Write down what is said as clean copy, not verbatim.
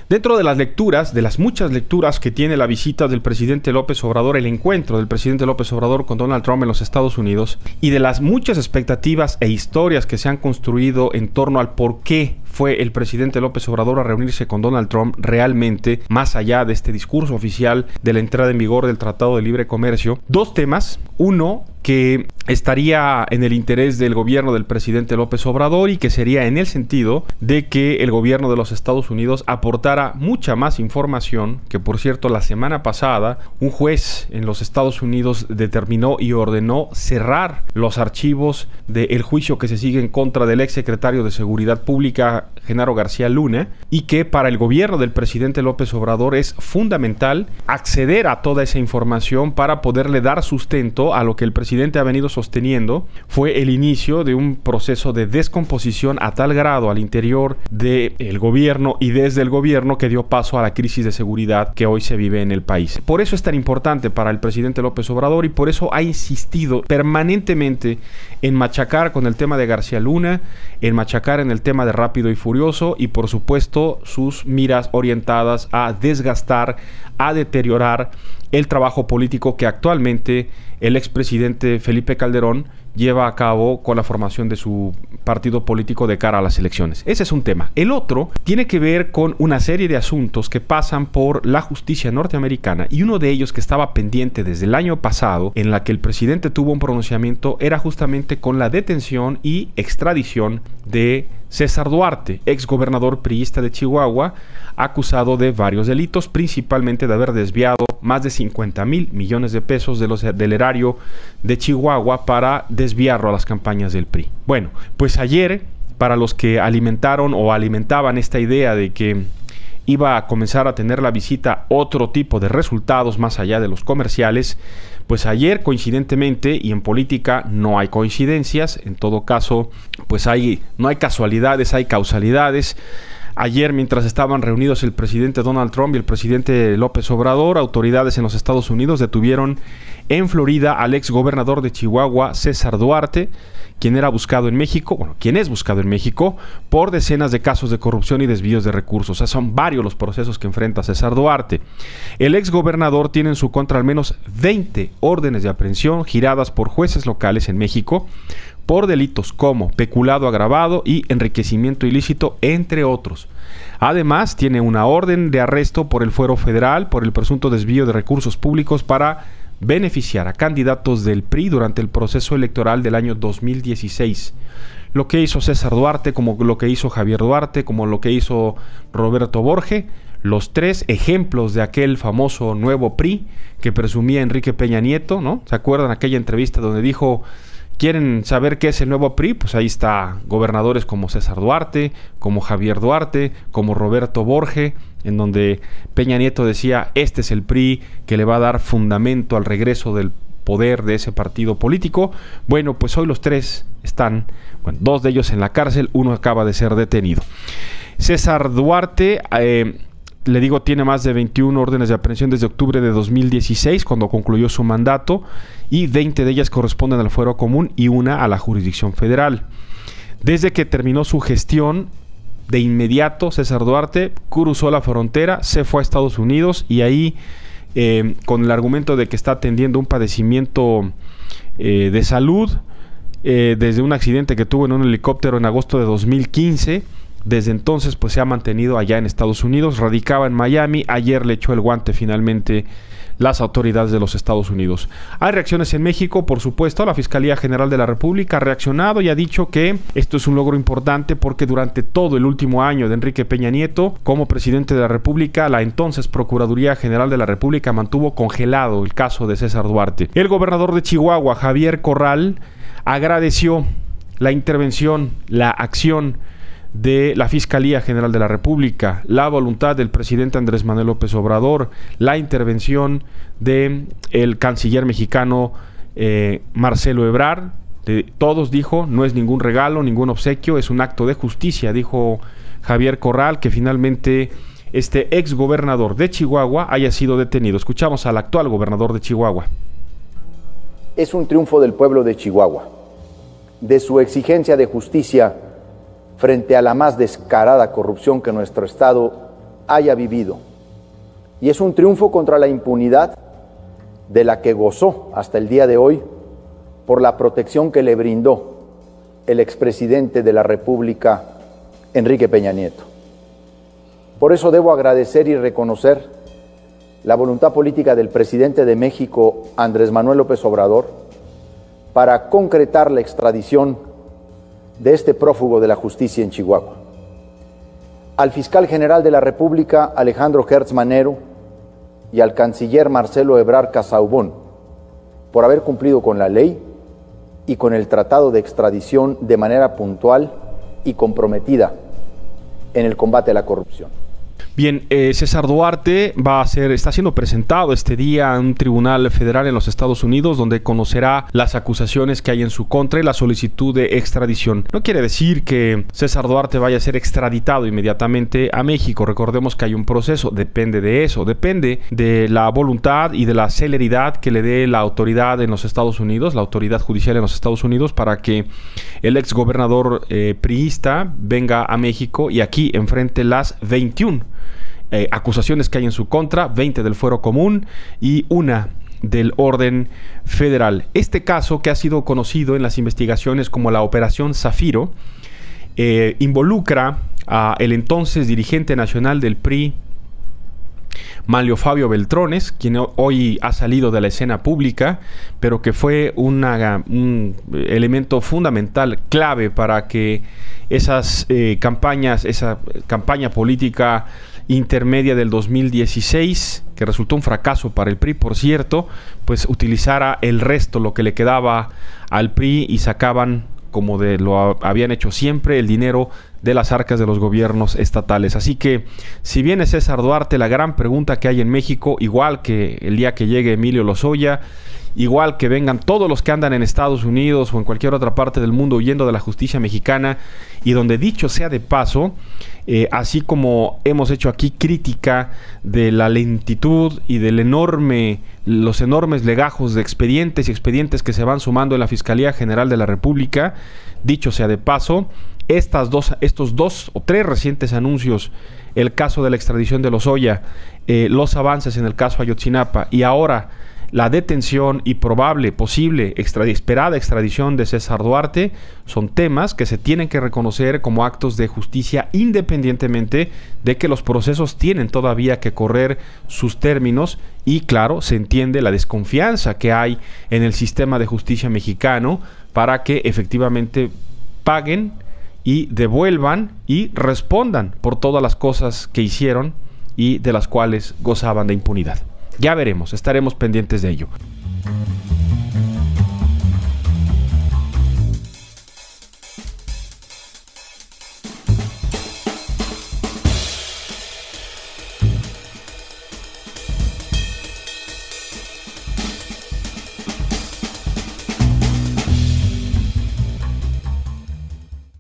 Dentro de las lecturas, de las muchas lecturas que tiene la visita del presidente López Obrador, el encuentro del presidente López Obrador con Donald Trump en los Estados Unidos, y de las muchas expectativas e historias que se han construido en torno al por qué fue el presidente López Obrador a reunirse con Donald Trump realmente, más allá de este discurso oficial de la entrada en vigor del Tratado de Libre Comercio. Dos temas. Uno, que estaría en el interés del gobierno del presidente López Obrador y que sería en el sentido de que el gobierno de los Estados Unidos aportara mucha más información, que por cierto la semana pasada un juez en los Estados Unidos determinó y ordenó cerrar los archivos del juicio que se sigue en contra del exsecretario de Seguridad Pública Genaro García Luna, y que para el gobierno del presidente López Obrador es fundamental acceder a toda esa información para poderle dar sustento a lo que el presidente ha venido sosteniendo fue el inicio de un proceso de descomposición a tal grado al interior del gobierno y desde el gobierno que dio paso a la crisis de seguridad que hoy se vive en el país. Por eso es tan importante para el presidente López Obrador y por eso ha insistido permanentemente en machacar con el tema de García Luna, en machacar en el tema de Rápido y Furioso y por supuesto sus miras orientadas a desgastar, a deteriorar el trabajo político que actualmente el expresidente Felipe Calderón lleva a cabo con la formación de su partido político de cara a las elecciones. Ese es un tema. El otro tiene que ver con una serie de asuntos que pasan por la justicia norteamericana y uno de ellos que estaba pendiente desde el año pasado, en la que el presidente tuvo un pronunciamiento, era justamente con la detención y extradición de César Duarte, exgobernador priista de Chihuahua, acusado de varios delitos, principalmente de haber desviado más de 50,000 millones de pesos del erario de Chihuahua para desviarlo a las campañas del PRI. Bueno, pues ayer, para los que alimentaron o alimentaban esta idea de que iba a comenzar a tener la visita otro tipo de resultados más allá de los comerciales, pues ayer coincidentemente, y en política no hay coincidencias, en todo caso pues no hay casualidades, hay causalidades. Ayer, mientras estaban reunidos el presidente Donald Trump y el presidente López Obrador, autoridades en los Estados Unidos detuvieron en Florida al exgobernador de Chihuahua, César Duarte, quien es buscado en México por decenas de casos de corrupción y desvíos de recursos. O sea, son varios los procesos que enfrenta César Duarte. El exgobernador tiene en su contra al menos 20 órdenes de aprehensión giradas por jueces locales en México por delitos como peculado agravado y enriquecimiento ilícito, entre otros. Además, tiene una orden de arresto por el fuero federal por el presunto desvío de recursos públicos para beneficiar a candidatos del PRI durante el proceso electoral del año 2016. Lo que hizo César Duarte, como lo que hizo Javier Duarte, como lo que hizo Roberto Borge, los tres ejemplos de aquel famoso nuevo PRI que presumía Enrique Peña Nieto, ¿no? ¿Se acuerdan aquella entrevista donde dijo: ¿quieren saber qué es el nuevo PRI? Pues ahí está gobernadores como César Duarte, como Javier Duarte, como Roberto Borge, en donde Peña Nieto decía: este es el PRI que le va a dar fundamento al regreso del poder de ese partido político. Bueno, pues hoy los tres están, dos de ellos en la cárcel, uno acaba de ser detenido. César Duarte, le digo, tiene más de 21 órdenes de aprehensión desde octubre de 2016, cuando concluyó su mandato, y 20 de ellas corresponden al fuero común y una a la jurisdicción federal. Desde que terminó su gestión, de inmediato César Duarte cruzó la frontera, se fue a Estados Unidos y ahí, con el argumento de que está atendiendo un padecimiento de salud, desde un accidente que tuvo en un helicóptero en agosto de 2015, desde entonces pues se ha mantenido allá en Estados Unidos, radicaba en Miami. Ayer le echó el guante finalmente las autoridades de los Estados Unidos. Hay reacciones en México, por supuesto. La Fiscalía General de la República ha reaccionado y ha dicho que esto es un logro importante porque durante todo el último año de Enrique Peña Nieto como presidente de la República, la entonces Procuraduría General de la República mantuvo congelado el caso de César Duarte. El gobernador de Chihuahua, Javier Corral, agradeció la intervención, la acción de la Fiscalía General de la República, la voluntad del presidente Andrés Manuel López Obrador, la intervención del canciller mexicano Marcelo Ebrard. Todos, dijo, no es ningún regalo, ningún obsequio, es un acto de justicia, dijo Javier Corral, que finalmente este ex gobernador de Chihuahua haya sido detenido. Escuchamos al actual gobernador de Chihuahua. Es un triunfo del pueblo de Chihuahua, de su exigencia de justicia frente a la más descarada corrupción que nuestro Estado haya vivido. Y es un triunfo contra la impunidad de la que gozó hasta el día de hoy por la protección que le brindó el expresidente de la República, Enrique Peña Nieto. Por eso debo agradecer y reconocer la voluntad política del presidente de México, Andrés Manuel López Obrador, para concretar la extradición de este prófugo de la justicia en Chihuahua. Al fiscal general de la República, Alejandro Gertz Manero, y al canciller Marcelo Ebrard Casaubon, por haber cumplido con la ley y con el tratado de extradición de manera puntual y comprometida en el combate a la corrupción. Bien, César Duarte está siendo presentado este día a un tribunal federal en los Estados Unidos, donde conocerá las acusaciones que hay en su contra y la solicitud de extradición. No quiere decir que César Duarte vaya a ser extraditado inmediatamente a México. Recordemos que hay un proceso, depende de eso, depende de la voluntad y de la celeridad que le dé la autoridad en los Estados Unidos, la autoridad judicial en los Estados Unidos, para que el exgobernador priista venga a México y aquí enfrente las 21 acusaciones que hay en su contra, 20 del fuero común y una del orden federal. Este caso, que ha sido conocido en las investigaciones como la Operación Zafiro, involucra a el entonces dirigente nacional del PRI, Manlio Fabio Beltrones, quien hoy ha salido de la escena pública, pero que fue un elemento fundamental, clave para que esa campaña política intermedia del 2016, que resultó un fracaso para el PRI, por cierto, pues utilizara el resto, lo que le quedaba al PRI, y sacaban, como lo habían hecho siempre, el dinero de las arcas de los gobiernos estatales. Así que, si viene César Duarte, la gran pregunta que hay en México, igual que el día que llegue Emilio Lozoya, igual que vengan todos los que andan en Estados Unidos o en cualquier otra parte del mundo huyendo de la justicia mexicana, y donde, dicho sea de paso, así como hemos hecho aquí crítica de la lentitud y los enormes legajos de expedientes que se van sumando en la Fiscalía General de la República, dicho sea de paso, estos dos o tres recientes anuncios, el caso de la extradición de Lozoya, los avances en el caso Ayotzinapa y ahora la detención y posible esperada extradición de César Duarte, son temas que se tienen que reconocer como actos de justicia, independientemente de que los procesos tienen todavía que correr sus términos. Y claro, se entiende la desconfianza que hay en el sistema de justicia mexicano para que efectivamente paguen y devuelvan y respondan por todas las cosas que hicieron y de las cuales gozaban de impunidad. Ya veremos, estaremos pendientes de ello.